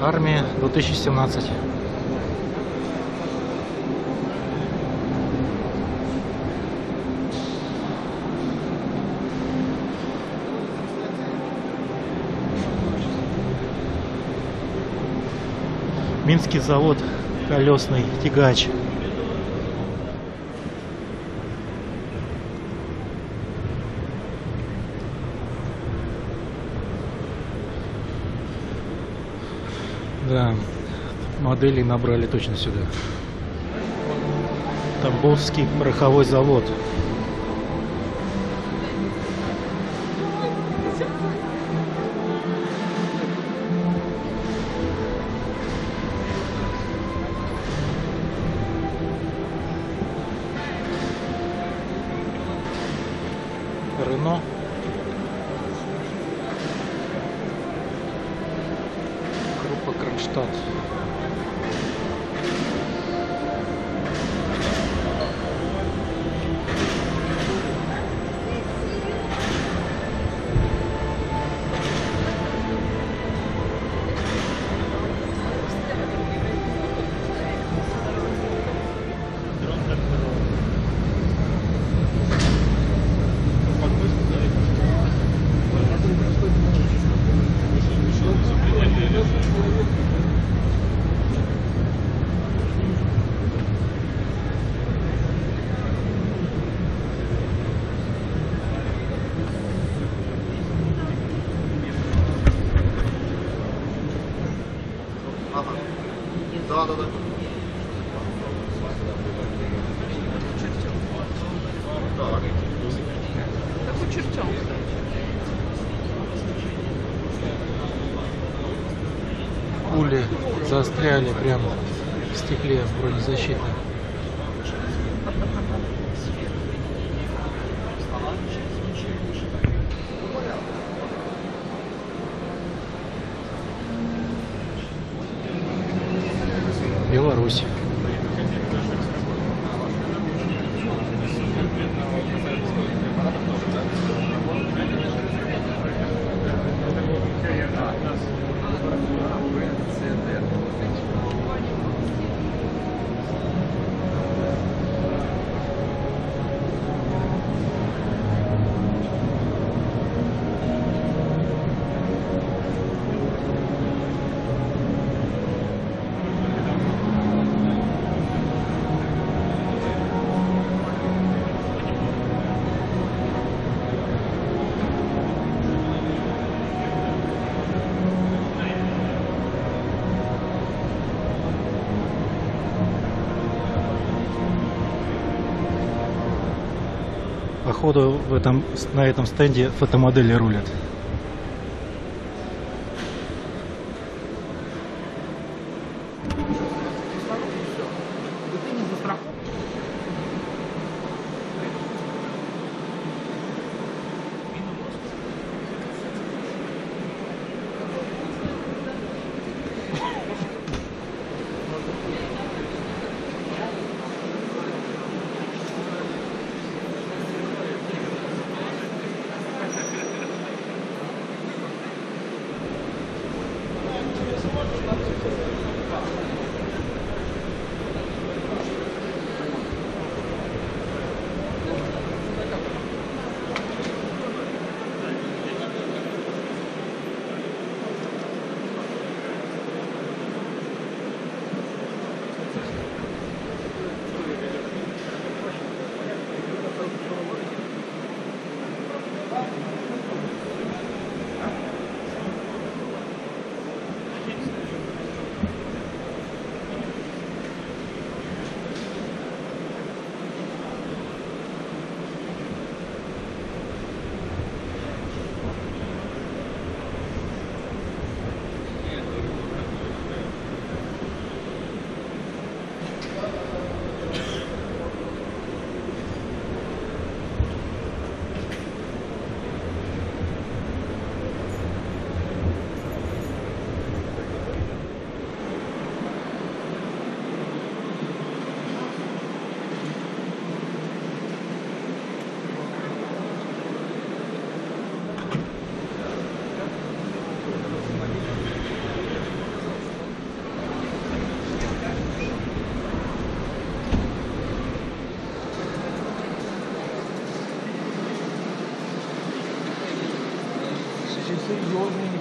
Армия 2017. Минский завод колесный тягач. Да, моделей набрали точно сюда. Тамбовский пороховой завод. Рено. Группа Кронштадт. Да. Такой чертём. Пули застряли прямо в стекле бронезащитном. Беларусь. Походу на этом стенде фотомодели рулят. серьезный.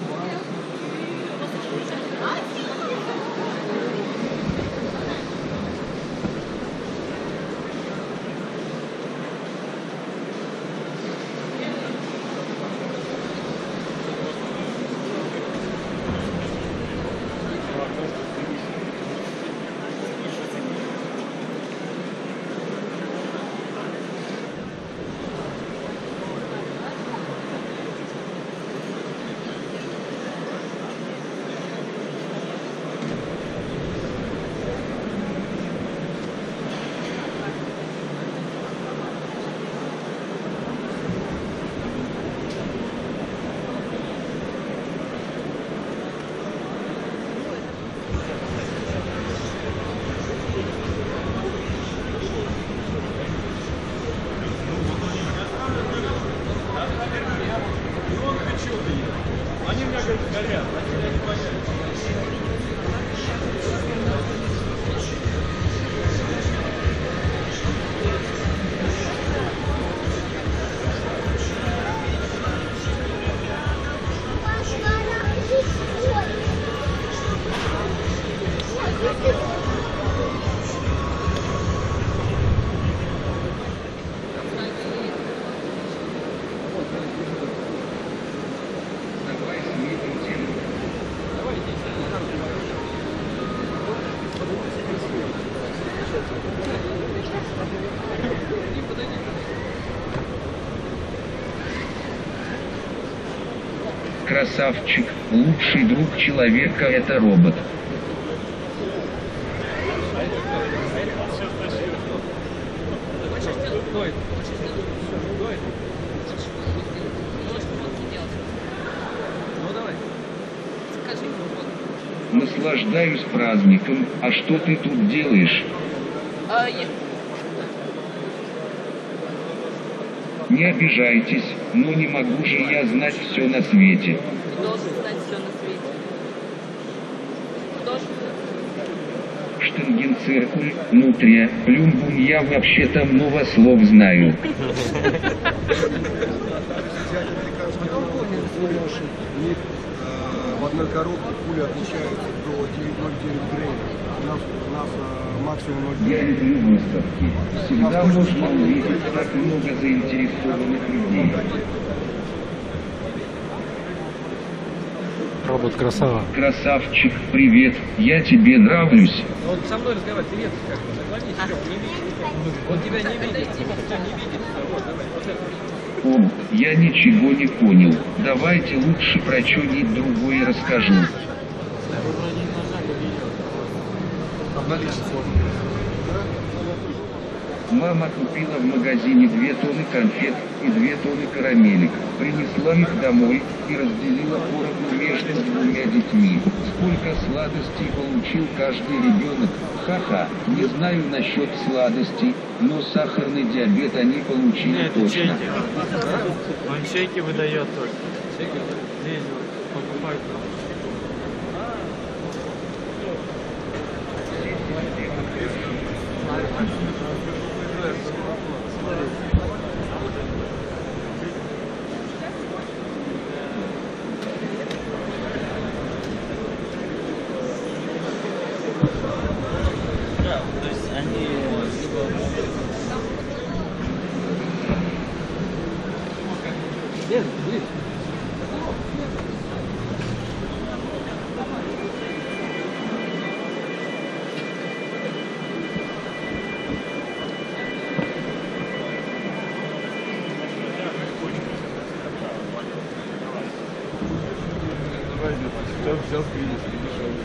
Они у меня, говорит, горят, они меня не понять. Красавчик, лучший друг человека — это робот. Наслаждаюсь праздником, а что ты тут делаешь? Не обижайтесь, но не могу же я знать все на свете. Ты должен знать все на свете. Должен. Штангенциркуль, нутрия, плюмбум, я вообще-то много слов знаю. В одной коробке пули отличаются до 9,09 грейна. У нас максимум 0,9. Я люблю выставки. Всегда можно увидеть так много заинтересованных людей. Робот красава. Красавчик, привет, я тебе нравлюсь. Он со мной разговаривает, привет, как бы, наклонись, что, не видит. Он тебя не видит, он не видит. Вот, давай, вот это. О, я ничего не понял. Давайте лучше про что-нибудь другое расскажу. Мама купила в магазине 2 тонны конфет и 2 тонны карамелек, принесла их домой и разделила поровну между 2 детьми. Сколько сладостей получил каждый ребенок? Ха-ха, не знаю насчет сладостей, но сахарный диабет они получили точно. Он чеки выдает только. Здесь покупают. То есть они Сейчас видишь.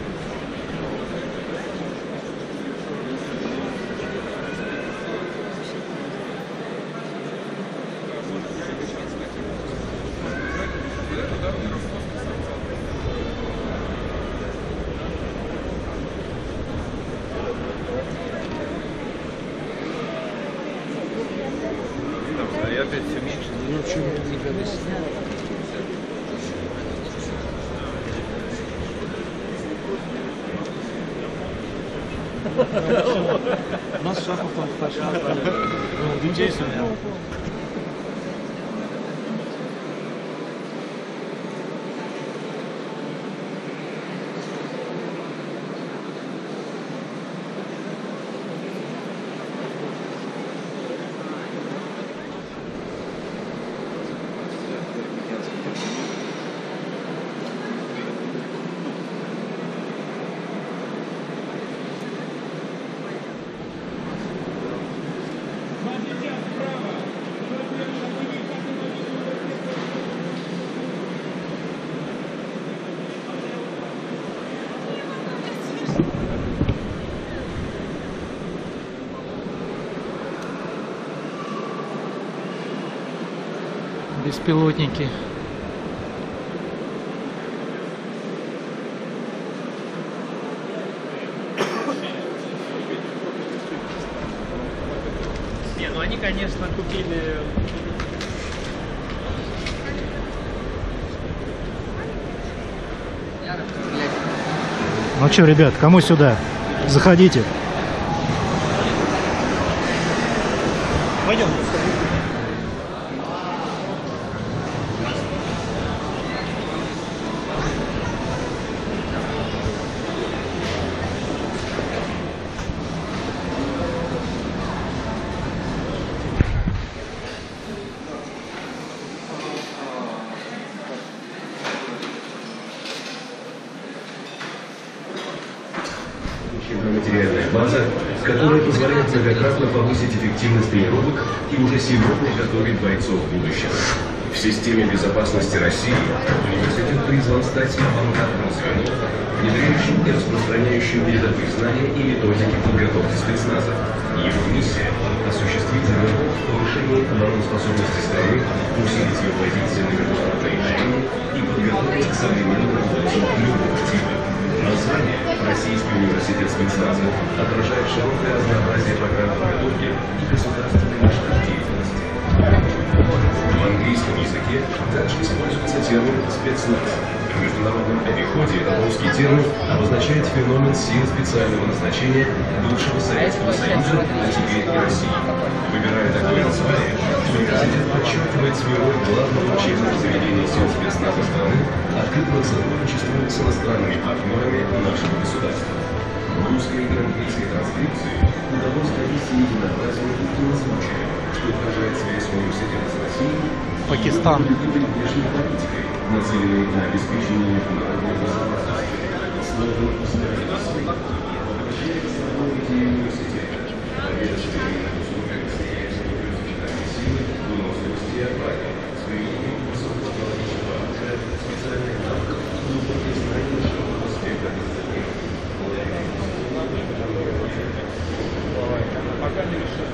И опять все меньше. Ну, что не гадость. У нас шахов там достаточно. Детей сегодня. беспилотники. Не, ну они, конечно, купили... Ну что, ребят, кому сюда? Заходите. Пойдем. Материальная база, которая позволяет многократно повысить эффективность тренировок и уже сегодня готовит бойцов будущего. В системе безопасности России университет призван стать авангардным звеном, внедряющим и распространяющим передовые знания и методики подготовки спецназа. Его миссия – осуществить разработку повышения обороноспособности страны, усилить ее позиции на международной арене и подготовить к современным угрозам любого типа. Название «Российский университет спецназа» отражает широкое разнообразие программ подготовки и государственной масштаб деятельности. В английском языке также используется термин «спецназ». В международном обиходе этот русский термин обозначает феномен сил специального назначения бывшего Советского Союза, а теперь и России. Выбирая такое название, университет подчеркивает свою роль главного учебного заведения сил спецназа страны, открытого сотрудничеству с иностранными партнерами нашего государства. В русской и английской транскрипции удалось довести единообразие и название, что отражает связь университета с Россией Пакистан. и внешней политикой, нацеленной на обеспечение международной безопасности. Сложно поставить свои университета. Победа современных условиях настоящего профессиональной силы, выносливости и отваги. Своевременный высокотехнологичного оружия, специальных навыков и глубокие знания широкого спектра дисциплин. Пока не решил.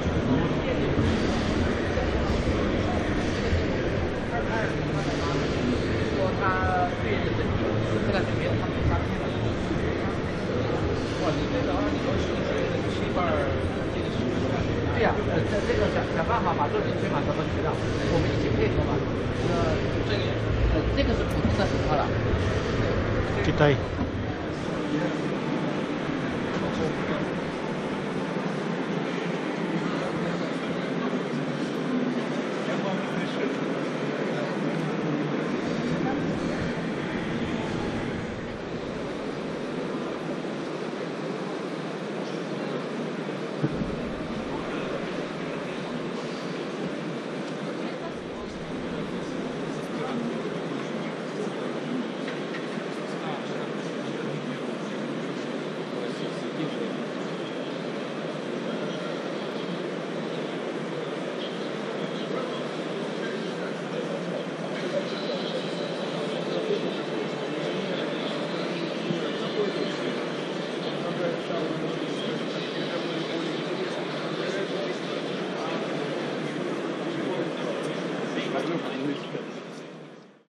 Китай. Пойдем,